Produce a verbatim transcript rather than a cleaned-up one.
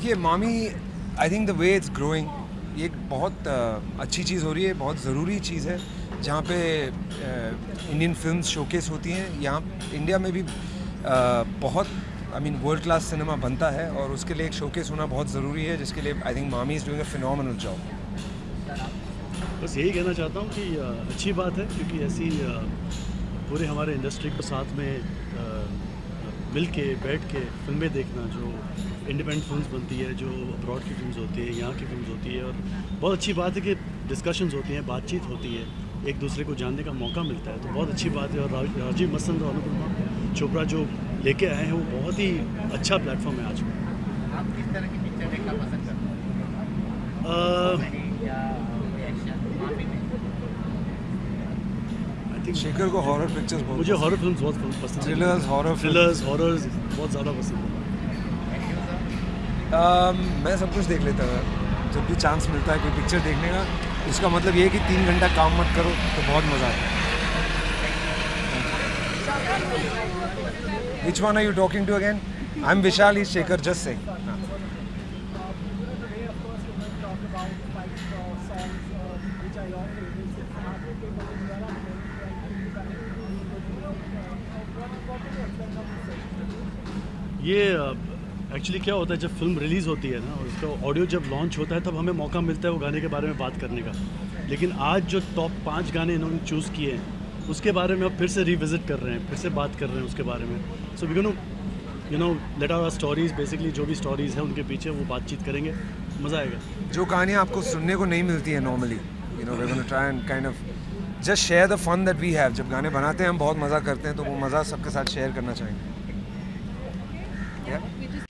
देखिए MAMI, I think the way it's growing, ये एक बहुत uh, अच्छी चीज़ हो रही है, बहुत ज़रूरी चीज़ है जहाँ पे इंडियन फिल्म्स शोकेस होती हैं। यहाँ इंडिया में भी uh, बहुत I mean world class cinema बनता है और उसके लिए एक शोकेस होना बहुत ज़रूरी है, जिसके लिए I think MAMI is doing a phenomenal job. बस यही कहना चाहता हूँ कि आ, अच्छी बात है, क्योंकि ऐसी आ, पूरे हमारे इंडस्ट्री को साथ में आ, मिल के बैठ के फिल्में देखना, जो इंडिपेंडेंट फिल्म्स बनती है, जो अब्रॉड की फिल्म्स होती है, यहाँ की फिल्म्स होती है, और बहुत अच्छी बात है कि डिस्कशंस होती हैं, बातचीत होती है, एक दूसरे को जानने का मौका मिलता है, तो बहुत अच्छी बात है। और राजीव मसंद और अनुपमा चोपड़ा जो लेके आए हैं, वो बहुत ही अच्छा प्लेटफॉर्म है आज। आप किस तरह की पिक्चर देखना पसंद करते हैं? शेखर को हॉरर पिक्चर्स बहुत, मुझे हॉरर फिल्म्स बहुत पसंद है। थ्रिलर्स, हॉरर थ्रिलर्स हॉरर्स बहुत ज़्यादा पसंद है। um, मैं सब कुछ देख लेता हूँ, जब भी चांस मिलता है कोई पिक्चर देखने का। इसका मतलब ये है कि तीन घंटा काम मत करो तो बहुत मज़ा आता है। Which one are you talking to again? I'm Vishal, he's Shekhar, just say. ये एक्चुअली क्या होता है, जब फिल्म रिलीज़ होती है ना, और उसका ऑडियो जब लॉन्च होता है, तब हमें मौका मिलता है वो गाने के बारे में बात करने का। लेकिन आज जो टॉप पाँच गाने इन्होंने चूज़ किए हैं, उसके बारे में अब फिर से रिविज़िट कर रहे हैं, फिर से बात कर रहे हैं उसके बारे में। So we gonna you know let our stories, basically जो भी स्टोरीज हैं उनके पीछे वो बातचीत करेंगे, मज़ा आएगा। जो कहानियाँ आपको सुनने को नहीं मिलती है normally, you know we gonna try and kind of just share the fun that we have. जब गाने बनाते हैं हम बहुत मज़ा करते हैं, तो वो मज़ा सबके साथ शेयर करना चाहेंगे।